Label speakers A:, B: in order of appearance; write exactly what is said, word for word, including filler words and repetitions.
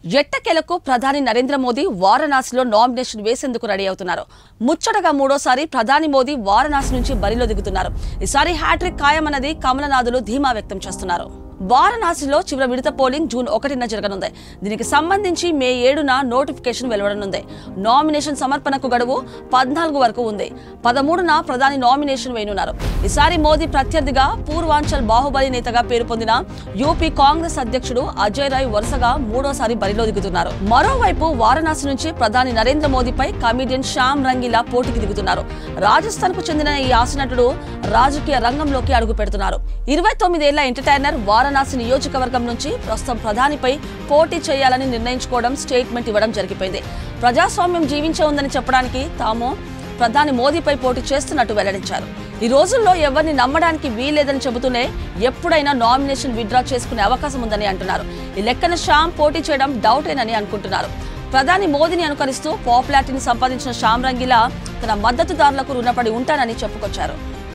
A: ఎట్టకేలకు ప్రధాని నరేంద్ర మోదీ వారణాసిలో నామినేషన్ వేసేందుకు రెడీ అవుతున్నారు. ముచ్చటగా మూడోసారి ప్రధాని మోదీ వారణాసి నుంచి బరిలో దిగుతున్నారు. ఈసారి హ్యాట్రిక్ ఖాయమన్నది కమలనాథులు ధీమా వ్యక్తం చేస్తున్నారు. వారణాసిలో చివరి విడత పోలింగ్ జూన్ ఒకటిన జరగనుంది. దీనికి సంబంధించి మే ఏడున నోటిఫికేషన్ వెలువడనుంది. నామినేషన్ సమర్పణకు గడువు పద్నాలుగు వరకు ఉంది. పదమూడున ప్రధాని నామినేషన్ వేయనున్నారు. ఈసారి మోదీ ప్రత్యర్థిగా పూర్వాంచల్ బాహుబలి నేతగా పేరు పొందిన యూపీ కాంగ్రెస్ అధ్యక్షుడు అజయ్ రాయ్ వరుసగా మూడోసారి బరిలో దిగుతున్నారు. మరోవైపు వారణాసి నుంచి ప్రధాని నరేంద్ర మోదీపై కమీడియన్ శ్యామ్ రంగీలా పోటీకి దిగుతున్నారు. రాజస్థాన్ కు చెందిన ఈ హాస్యనటుడు రాజకీయ రంగంలోకి అడుగు పెడుతున్నారు. ఇరవై తొమ్మిదేళ్ల ఎంటర్టైనర్ వారణాసి నియోజకవర్గం నుంచి ప్రస్తుతం ప్రధానిపై పోటీ చేయాలని నిర్ణయించుకోవడం స్టేట్మెంట్ ఇవ్వడం జరిగిపోయింది. ప్రజాస్వామ్యం జీవించే ఉందని చెప్పడానికి తాము ప్రధాని మోదీపై పోటీ చేస్తున్నట్టు వెల్లడించారు. ఈ రోజుల్లో ఎవరిని నమ్మడానికి వీల్లేదని చెబుతూనే ఎప్పుడైనా నామినేషన్ విత్డ్రా చేసుకునే అవకాశం ఉందని అంటున్నారు. ఈ లెక్కన శ్యామ్ పోటీ చేయడం డౌటేనని అనుకుంటున్నారు. ప్రధాని మోదీని అనుకరిస్తూ పాపులారిటీని సంపాదించిన శ్యామ్ రంగీలా తన మద్దతుదారులకు రుణపడి ఉంటానని చెప్పుకొచ్చారు.